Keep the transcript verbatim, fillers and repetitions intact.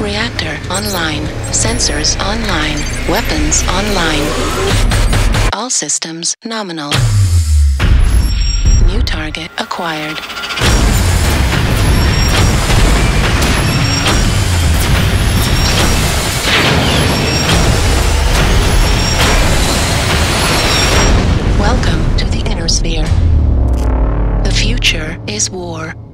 Reactor online. Sensors online. Weapons online. All systems nominal. New target acquired. Welcome to the inner sphere. The future is war.